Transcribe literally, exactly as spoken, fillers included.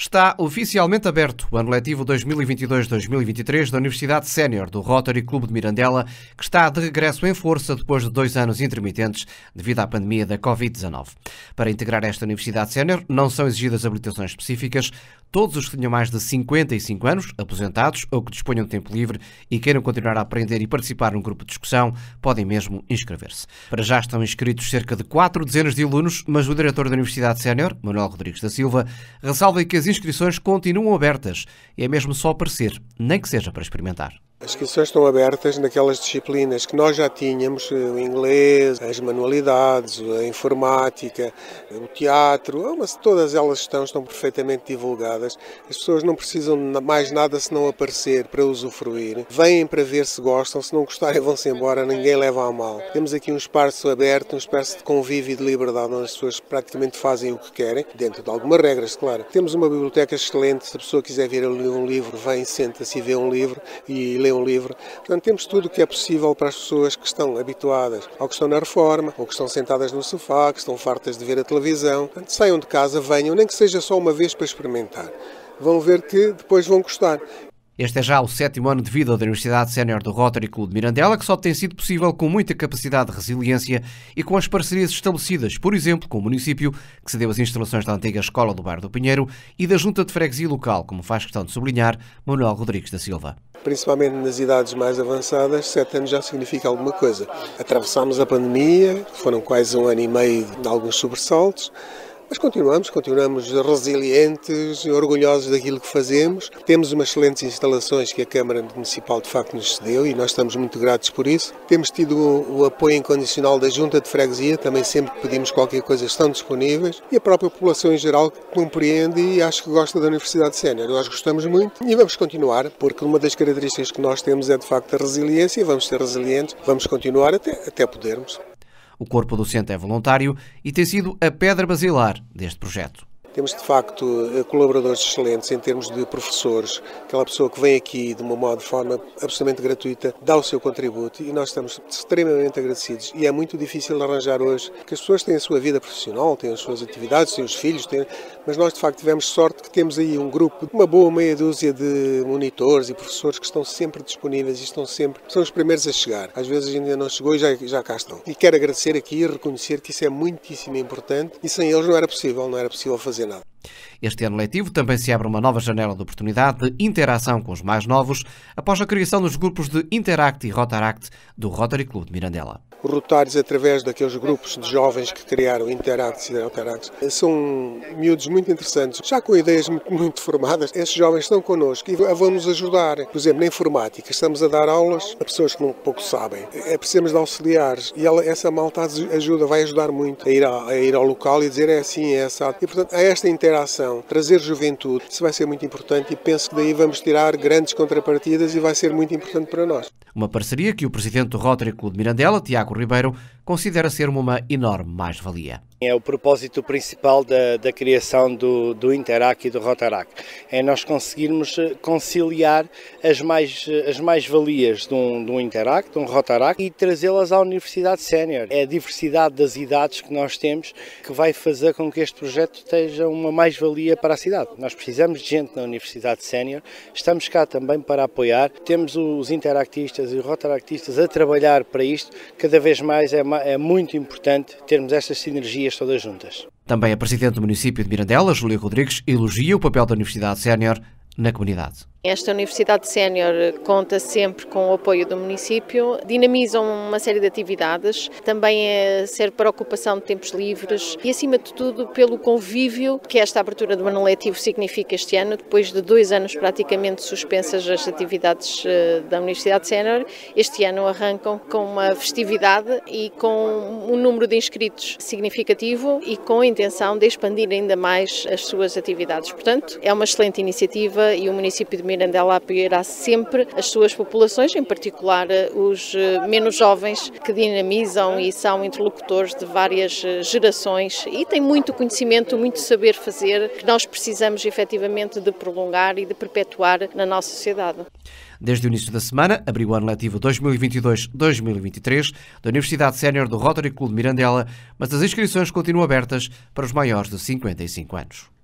Está oficialmente aberto o ano letivo dois mil e vinte e dois dois mil e vinte e três da Universidade Sénior do Rotary Clube de Mirandela, que está de regresso em força depois de dois anos intermitentes devido à pandemia da covid dezanove. Para integrar esta Universidade Sénior não são exigidas habilitações específicas. Todos os que tenham mais de cinquenta e cinco anos, aposentados ou que disponham de tempo livre e queiram continuar a aprender e participar num grupo de discussão, podem mesmo inscrever-se. Para já estão inscritos cerca de quatro dezenas de alunos, mas o diretor da Universidade Sénior, Manuel Rodrigues da Silva, ressalva que as inscrições continuam abertas e é mesmo só aparecer, nem que seja para experimentar. As inscrições estão abertas naquelas disciplinas que nós já tínhamos, o inglês, as manualidades, a informática, o teatro, mas todas elas estão, estão perfeitamente divulgadas. As pessoas não precisam de mais nada se não aparecer para usufruir. Vêm para ver se gostam, se não gostarem vão-se embora, ninguém leva a mal. Temos aqui um espaço aberto, um espaço de convívio e de liberdade, onde as pessoas praticamente fazem o que querem, dentro de algumas regras, claro. Temos uma biblioteca excelente, se a pessoa quiser ver um livro, vem, senta-se e vê um livro e lê um livro. Portanto, temos tudo o que é possível para as pessoas que estão habituadas, ou que estão na reforma, ou que estão sentadas no sofá, que estão fartas de ver a televisão. Portanto, saiam de casa, venham, nem que seja só uma vez para experimentar. Vão ver que depois vão gostar. Este é já o sétimo ano de vida da Universidade Sénior do Rotary Clube de Mirandela, que só tem sido possível com muita capacidade de resiliência e com as parcerias estabelecidas, por exemplo, com o município, que cedeu as instalações da antiga Escola do Bairro do Pinheiro, e da Junta de Freguesia Local, como faz questão de sublinhar Manuel Rodrigues da Silva. Principalmente nas idades mais avançadas, sete anos já significa alguma coisa. Atravessámos a pandemia, foram quase um ano e meio de alguns sobressaltos, mas continuamos, continuamos resilientes e orgulhosos daquilo que fazemos. Temos umas excelentes instalações que a Câmara Municipal de facto nos cedeu e nós estamos muito gratos por isso. Temos tido o, o apoio incondicional da Junta de Freguesia, também sempre que pedimos qualquer coisa estão disponíveis, e a própria população em geral compreende e acho que gosta da Universidade Sénior. Nós gostamos muito e vamos continuar, porque uma das características que nós temos é de facto a resiliência e vamos ser resilientes, vamos continuar até, até podermos. O corpo docente é voluntário e tem sido a pedra basilar deste projeto. Temos, de facto, colaboradores excelentes em termos de professores, aquela pessoa que vem aqui de uma modo, de forma absolutamente gratuita, dá o seu contributo e nós estamos extremamente agradecidos. E é muito difícil arranjar hoje, que as pessoas têm a sua vida profissional, têm as suas atividades, têm os filhos, têm... mas nós, de facto, tivemos sorte que temos aí um grupo, uma boa meia dúzia de monitores e professores que estão sempre disponíveis e estão sempre, são os primeiros a chegar. Às vezes ainda não chegou e já, já cá estão. E quero agradecer aqui e reconhecer que isso é muitíssimo importante e sem eles não era possível, não era possível fazer nada. Este ano letivo também se abre uma nova janela de oportunidade de interação com os mais novos após a criação dos grupos de Interact e Rotaract do Rotary Clube de Mirandela. Os rotários, através daqueles grupos de jovens que criaram Interacts e Rotaracts, são miúdos muito interessantes, já com ideias muito, muito formadas. Esses jovens estão connosco e vão-nos ajudar. Por exemplo, na informática, estamos a dar aulas a pessoas que não pouco sabem. É, precisamos de auxiliares e ela, essa malta ajuda, vai ajudar muito a ir, a, a ir ao local e dizer é assim, é assado. E, portanto, a esta interação, trazer juventude, isso vai ser muito importante e penso que daí vamos tirar grandes contrapartidas e vai ser muito importante para nós. Uma parceria que o presidente do Rotary Clube de Mirandela, Tiago Ribeiro, considera ser uma enorme mais-valia. É o propósito principal da, da criação do, do Interact e do Rotaract. É nós conseguirmos conciliar as mais, as mais-valias de um, de um Interact, de um Rotaract e trazê-las à Universidade Sénior. É a diversidade das idades que nós temos que vai fazer com que este projeto seja uma mais-valia para a cidade. Nós precisamos de gente na Universidade Sénior, estamos cá também para apoiar. Temos os interactistas e os rotaractistas a trabalhar para isto. Cada vez mais é, é muito importante termos estas sinergias todas juntas. Também a Presidente do município de Mirandela, Júlia Rodrigues, elogia o papel da Universidade Sénior na comunidade. Esta Universidade Sénior conta sempre com o apoio do município, dinamizam uma série de atividades, também é ser para ocupação de tempos livres e, acima de tudo, pelo convívio que esta abertura do ano letivo significa este ano, depois de dois anos praticamente suspensas as atividades da Universidade Sénior. Este ano arrancam com uma festividade e com um número de inscritos significativo e com a intenção de expandir ainda mais as suas atividades. Portanto, é uma excelente iniciativa e o município de Mirandela apoiará sempre as suas populações, em particular os menos jovens, que dinamizam e são interlocutores de várias gerações e têm muito conhecimento, muito saber fazer, que nós precisamos efetivamente de prolongar e de perpetuar na nossa sociedade. Desde o início da semana, abriu o ano letivo dois mil e vinte e dois dois mil e vinte e três da Universidade Sénior do Rotary Clube de Mirandela, mas as inscrições continuam abertas para os maiores de cinquenta e cinco anos.